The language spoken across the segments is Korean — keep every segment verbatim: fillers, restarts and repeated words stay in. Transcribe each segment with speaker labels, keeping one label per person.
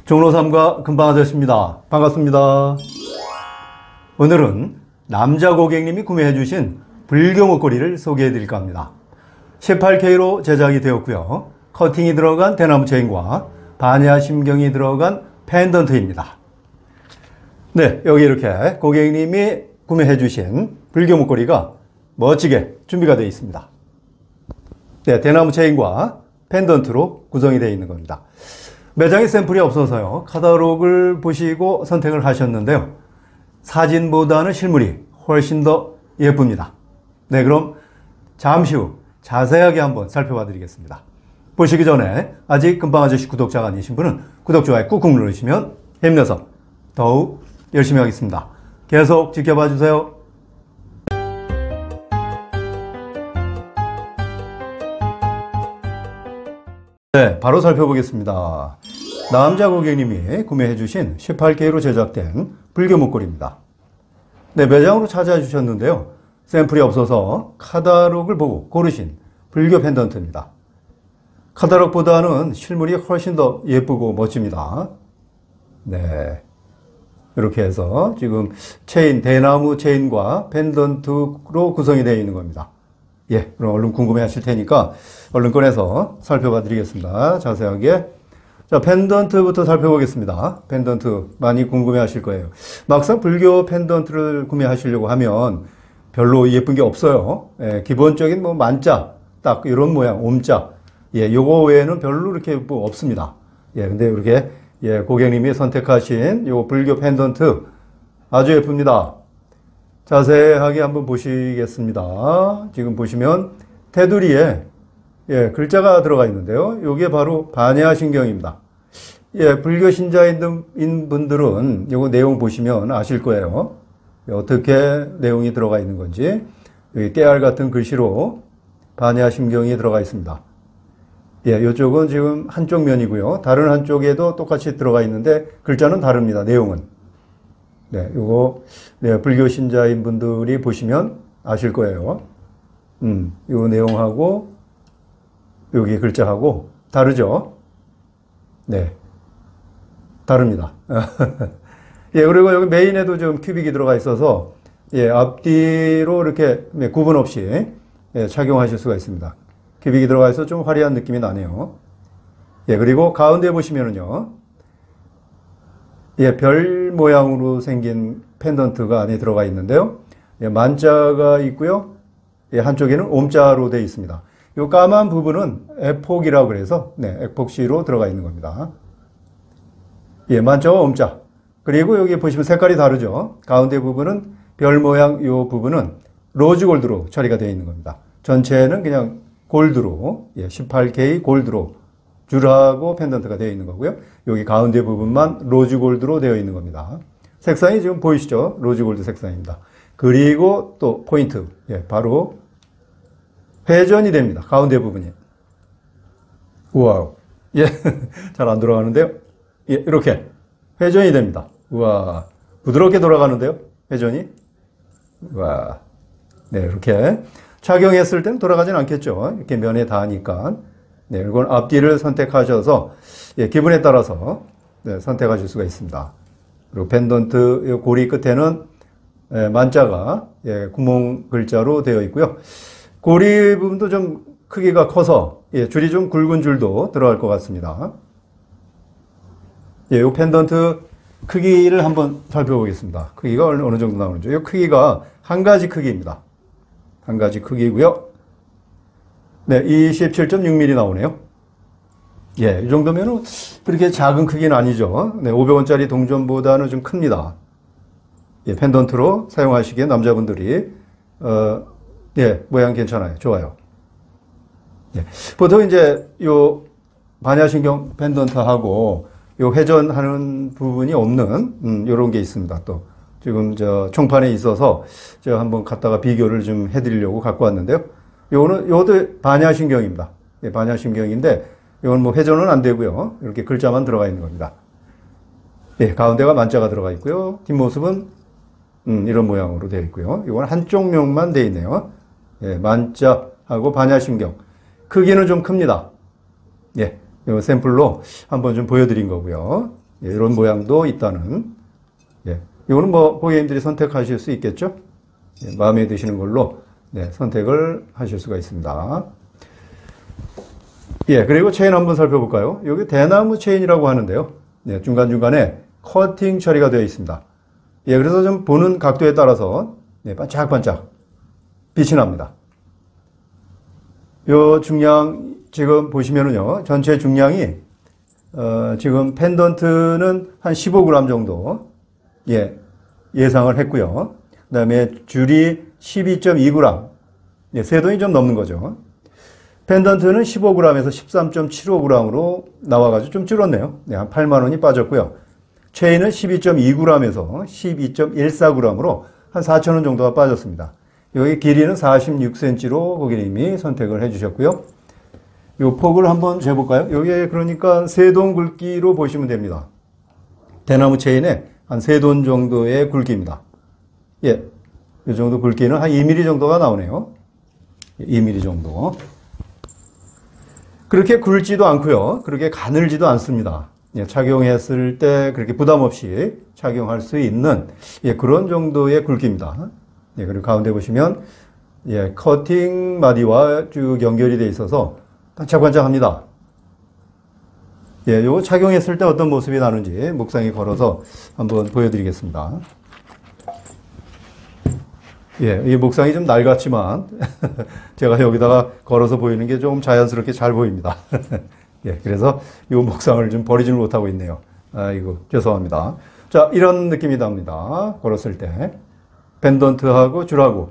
Speaker 1: 종로삼가 금방아저씨입니다. 반갑습니다. 오늘은 남자 고객님이 구매해 주신 불교 목걸이를 소개해 드릴까 합니다. 십팔 케이로 제작이 되었고요. 커팅이 들어간 대나무 체인과 반야 심경이 들어간 펜던트입니다. 네, 여기 이렇게 고객님이 구매해 주신 불교 목걸이가 멋지게 준비가 되어 있습니다. 네, 대나무 체인과 펜던트로 구성이 되어 있는 겁니다. 매장에 샘플이 없어서요. 카탈로그를 보시고 선택을 하셨는데요. 사진보다는 실물이 훨씬 더 예쁩니다. 네, 그럼 잠시 후 자세하게 한번 살펴봐 드리겠습니다. 보시기 전에 아직 금방아저씨 구독자가 아니신 분은 구독, 좋아요 꾹꾹 누르시면 힘내서 더욱 열심히 하겠습니다. 계속 지켜봐 주세요. 네, 바로 살펴보겠습니다. 남자 고객님이 구매해 주신 십팔 케이로 제작된 불교 목걸이입니다. 네, 매장으로 찾아와 주셨는데요. 샘플이 없어서 카탈로그를 보고 고르신 불교 펜던트입니다. 카탈로그보다는 실물이 훨씬 더 예쁘고 멋집니다. 네, 이렇게 해서 지금 체인, 대나무 체인과 펜던트로 구성이 되어 있는 겁니다. 예, 그럼 얼른 궁금해 하실 테니까 얼른 꺼내서 살펴봐 드리겠습니다. 자세하게. 자, 펜던트부터 살펴보겠습니다. 펜던트 많이 궁금해 하실 거예요. 막상 불교 펜던트를 구매하시려고 하면 별로 예쁜 게 없어요. 예, 기본적인 뭐 만자, 딱 이런 모양, 옴자. 예, 요거 외에는 별로 이렇게 뭐 없습니다. 예, 근데 이렇게, 예, 고객님이 선택하신 요 불교 펜던트 아주 예쁩니다. 자세하게 한번 보시겠습니다. 지금 보시면 테두리에 예, 글자가 들어가 있는데요. 이게 바로 반야심경입니다. 예, 불교 신자인 분들은 이거 내용 보시면 아실 거예요. 어떻게 내용이 들어가 있는 건지. 여기 깨알 같은 글씨로 반야심경이 들어가 있습니다. 예, 이쪽은 지금 한쪽 면이고요. 다른 한쪽에도 똑같이 들어가 있는데 글자는 다릅니다. 내용은. 네, 요거, 네, 불교 신자인 분들이 보시면 아실 거예요. 음, 요 내용하고, 여기 글자하고 다르죠? 네. 다릅니다. 예, 그리고 여기 메인에도 좀 큐빅이 들어가 있어서, 예, 앞뒤로 이렇게 구분 없이 예, 착용하실 수가 있습니다. 큐빅이 들어가 있어서 좀 화려한 느낌이 나네요. 예, 그리고 가운데 보시면은요, 예, 별 모양으로 생긴 펜던트가 안에 들어가 있는데요. 예, 만자가 있고요. 예, 한쪽에는 옴자로 되어 있습니다. 이 까만 부분은 에폭이라고 그래서, 네, 에폭시로 들어가 있는 겁니다. 예, 만자와 옴자. 그리고 여기 보시면 색깔이 다르죠. 가운데 부분은 별 모양, 이 부분은 로즈 골드로 처리가 되어 있는 겁니다. 전체는 그냥 골드로, 예, 십팔 케이 골드로 줄하고 펜던트가 되어 있는 거고요. 여기 가운데 부분만 로즈 골드로 되어 있는 겁니다. 색상이 지금 보이시죠? 로즈 골드 색상입니다. 그리고 또 포인트, 예, 바로 회전이 됩니다. 가운데 부분이. 우와, 예, 잘 안 돌아가는데요. 예, 이렇게 회전이 됩니다. 우와, 부드럽게 돌아가는데요. 회전이. 우와, 네, 이렇게 착용했을 때는 돌아가진 않겠죠. 이렇게 면에 닿으니까. 네, 이건 앞뒤를 선택하셔서 예, 기분에 따라서 네, 선택하실 수가 있습니다. 그리고 펜던트 고리 끝에는 예, 만자가 예, 구멍 글자로 되어 있고요. 고리 부분도 좀 크기가 커서 예, 줄이 좀 굵은 줄도 들어갈 것 같습니다. 예, 이 펜던트 크기를 한번 살펴보겠습니다. 크기가 어느 정도 나오는지. 이 크기가 한 가지 크기입니다. 한 가지 크기고요. 네, 이십칠 점 육 밀리미터 나오네요. 예, 이 정도면은 그렇게 작은 크기는 아니죠. 네, 오백 원짜리 동전보다는 좀 큽니다. 예, 펜던트로 사용하시기에 남자분들이 어, 예, 모양 괜찮아요. 좋아요. 예, 보통 이제 요 반야심경 펜던트하고 요 회전하는 부분이 없는 음, 요런 게 있습니다. 또 지금 저 총판에 있어서 제가 한번 갖다가 비교를 좀 해드리려고 갖고 왔는데요. 요거는 요것도 반야심경입니다. 예, 반야심경인데 이건 뭐 회전은 안 되고요. 이렇게 글자만 들어가 있는 겁니다. 예, 가운데가 만자가 들어가 있고요. 뒷모습은 음, 이런 모양으로 되어 있고요. 이건 한쪽 면만 되어 있네요. 예, 만자하고 반야심경. 크기는 좀 큽니다. 예, 이 샘플로 한번 좀 보여드린 거고요. 예, 이런 모양도 있다는. 예, 이거는 뭐 고객님들이 선택하실 수 있겠죠? 예, 마음에 드시는 걸로 네, 선택을 하실 수가 있습니다. 예, 그리고 체인 한번 살펴볼까요? 여기 대나무 체인이라고 하는데요. 네, 중간중간에 커팅 처리가 되어 있습니다. 예, 그래서 좀 보는 각도에 따라서 네, 반짝반짝 빛이 납니다. 요 중량 지금 보시면은요, 전체 중량이 어, 지금 펜던트는 한 십오 그램 정도 예, 예상을 했고요. 그 다음에 줄이 십이 점 이 그램, 예, 세 돈이 좀 넘는 거죠. 펜던트는 십오 그램에서 십삼 점 칠오 그램으로 나와가지고 좀 줄었네요. 네, 한 팔만 원이 빠졌고요. 체인은 십이 점 이 그램에서 십이 점 일사 그램으로 한 사천 원 정도가 빠졌습니다. 여기 길이는 사십육 센티미터로 고객님이 선택을 해주셨고요. 요 폭을 한번 재볼까요? 여기에 그러니까 세 돈 굵기로 보시면 됩니다. 대나무 체인에 한 세 돈 정도의 굵기입니다. 예, 이 정도 굵기는 한 이 밀리미터 정도가 나오네요. 이 밀리미터 정도. 그렇게 굵지도 않고요. 그렇게 가늘지도 않습니다. 예, 착용했을 때 그렇게 부담 없이 착용할 수 있는 예, 그런 정도의 굵기입니다. 예, 그리고 가운데 보시면 예, 커팅 마디와 쭉 연결이 되어 있어서 반짝반짝합니다. 예, 요거 착용했을 때 어떤 모습이 나는지 목상에 걸어서 한번 보여드리겠습니다. 예, 이 목상이 좀 낡았지만 제가 여기다가 걸어서 보이는 게 좀 자연스럽게 잘 보입니다. 예, 그래서 이 목상을 좀 버리지를 못하고 있네요. 아이고, 죄송합니다. 자, 이런 느낌이 납니다. 걸었을 때. 펜던트하고 줄하고.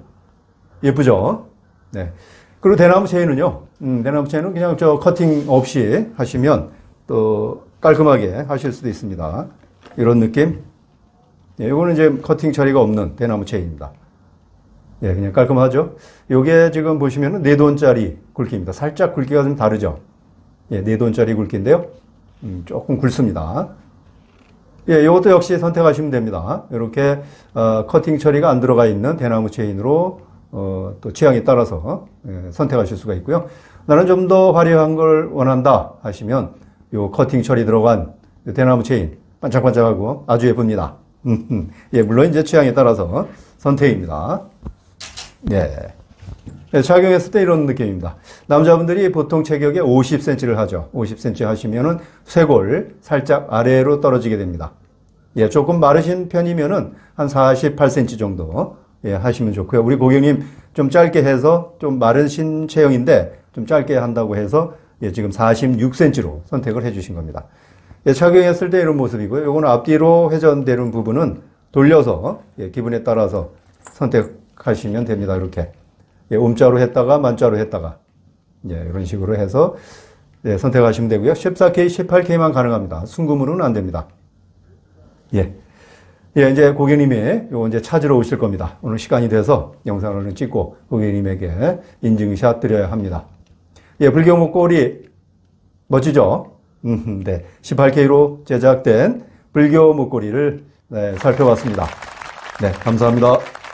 Speaker 1: 예쁘죠? 네. 그리고 대나무 체인은요, 음, 대나무 체인은 그냥 저 커팅 없이 하시면 또 깔끔하게 하실 수도 있습니다. 이런 느낌. 예, 이거는 이제 커팅 처리가 없는 대나무 체인입니다. 예, 그냥 깔끔하죠? 요게 지금 보시면은 네 돈짜리 굵기입니다. 살짝 굵기가 좀 다르죠? 예, 네 돈짜리 굵기인데요. 음, 조금 굵습니다. 예, 이것도 역시 선택하시면 됩니다. 이렇게, 어, 커팅 처리가 안 들어가 있는 대나무 체인으로, 어, 또 취향에 따라서, 예, 선택하실 수가 있고요. 나는 좀 더 화려한 걸 원한다 하시면, 요 커팅 처리 들어간 대나무 체인, 반짝반짝하고 아주 예쁩니다. 예, 물론 이제 취향에 따라서 선택입니다. 예. 네, 착용했을 때 이런 느낌입니다. 남자분들이 보통 체격에 오십 센티미터를 하죠. 오십 센티미터 하시면은 쇄골 살짝 아래로 떨어지게 됩니다. 예, 조금 마르신 편이면은 한 사십팔 센티미터 정도 예, 하시면 좋고요. 우리 고객님 좀 짧게 해서 좀 마르신 체형인데 좀 짧게 한다고 해서 예, 지금 사십육 센티미터로 선택을 해주신 겁니다. 예, 착용했을 때 이런 모습이고요. 요거는 앞뒤로 회전되는 부분은 돌려서 예, 기분에 따라서 선택하시면 됩니다. 이렇게. 예, 옴자로 했다가 만자로 했다가 예, 이런 식으로 해서 예, 선택하시면 되고요. 십사 케이, 십팔 케이만 가능합니다. 순금으로는 안 됩니다. 예. 예, 이제 고객님이 요거 이제 찾으러 오실 겁니다. 오늘 시간이 돼서 영상을 찍고 고객님에게 인증샷 드려야 합니다. 예, 불교 목걸이 멋지죠? 음, 네. 십팔 케이로 제작된 불교 목걸이를 네, 살펴봤습니다. 네, 감사합니다.